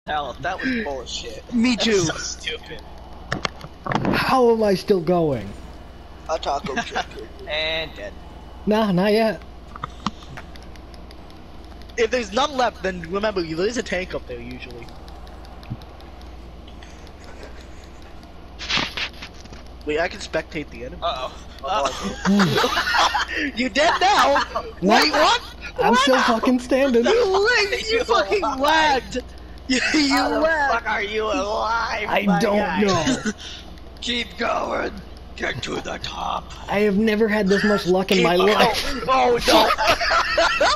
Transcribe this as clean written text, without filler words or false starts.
Hell, that was bullshit. Me too. So stupid. How am I still going? A taco chicken. And dead. Nah, not yet. If there's none left, then remember, there's a tank up there usually. Wait, I can spectate the enemy. You dead now? Wait, what? I'm still fucking standing. You fucking lagged. You How the lagged. fuck are you alive? I my don't guy? know. Keep going. Get to the top. I have never had this much luck in my life. Oh no.